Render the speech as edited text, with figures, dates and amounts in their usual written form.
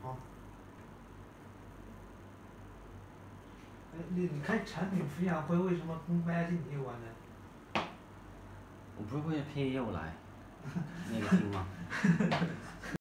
好。哎，你开产品分享会为什么不卖进你我呢？ 我不是为了配业务来，那个听吗？